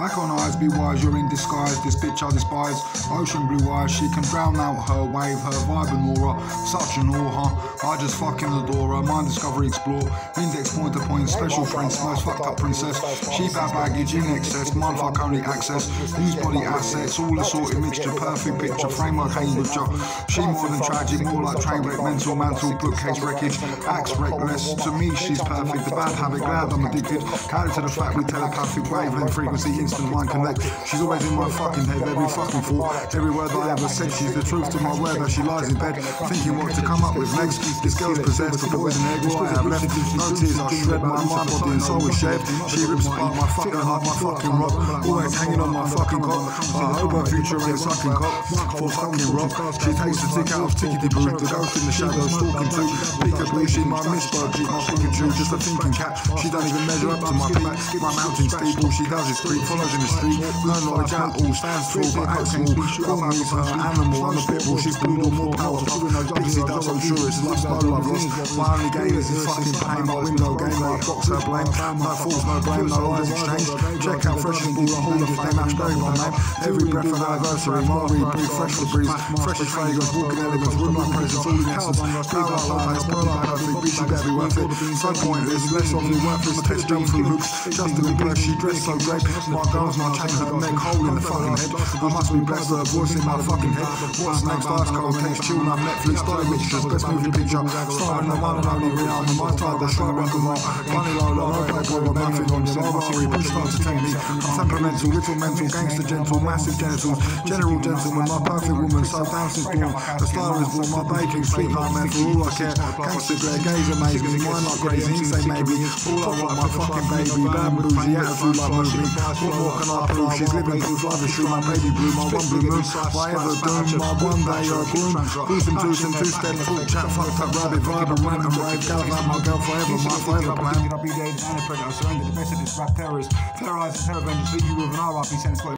Back on eyes, be wise, you're in disguise. This bitch I despise. Ocean blue eyes, she can drown out her wave, her vibe and aura. Such an awe, huh? I just fucking adore her. Mind discovery explore. Index point to point, special prince, most fucked up princess. She bad baggage in excess, mindfuck only access. Use body assets, all assorted mixture, perfect picture, framework Cambridge. She more than tragic, more like train wreck, mental mantle, bookcase wreckage. Acts reckless, to me she's perfect. The bad habit, glad I'm addicted. Carried to the fact we telepathic wavelength frequency, instant mind connect. She's always in my fucking head, every fucking thought, every word that I ever said. She's the truth to my word as she lies in bed, thinking what to come up with next. This girl's possessed, the poison egg, all I have left. No tears, I shred my mind, body and soul is shed. She rips apart my fucking heart, my fucking rock, always hanging on my fucking cock. I hope her future ain't sucking cock for fucking rock. She takes the tick out of Tickety Boo, the ghost in the shadows stalking too. Peekaboo, she my Miss Budgie, my Pikachu, just a thinking cat. She don't even measure up to my peak, my mountain steeple. She does is creep, follows in the street. No knowledge at all, stands tall but acts small. Call me her animal, I'm a pitbull, she's blue or more powerful. Pixie does, I'm sure it's lost, no love lost. My only game is this fucking pain, my window game, I box her blame. No fools, no blame, no lies exchange. Check out fresh and ball, the hall of fame, Ashbury my name. Every breath an anniversary, my breathe, fresh the breeze, fresh as fragrance, walking elegance, room like presence, all in essence. Pearl like lies, pearl like perfect, bitch, you better be worth it. So pointless, less of your worthless test, jump through hoops. Just to impress, she dressed so great. My girls, my chain, her neck, hole in the fucking head. I must be blessed, her voice in my fucking head. What's next? Ice cold takes chill, on Netflix, starting mixtures, best movie picture. Starring the one and only Rihanna, my tiger, strike rock and roll. Bunny Lola, no paper, with nothing on your Ferrari, push start to take me. I'm temperamental, little mental, gangster gentle, massive genitals, general gentleman, my perfect woman, so down since dawn. The star is born, my baking, sweet heart man, for all I care. Gangster glare, gaze amazing, mine like crazy, insane maybe. All I want, my fucking baby, bad bougie, attitude like movie. What more can I prove? She's living proof, life is true, my baby blue, my one blue moon. Whatever doom, my one day or gloom. Boost and juice and two-step, full chat, fucked up rabbit, vibe and rant and rave. Gallivant, my girl forever, my forever plan. I'll be there, and a predator, surrender the best of this rap terrorist. Terrorize the terror vengeance, leave you with an RIP sentence.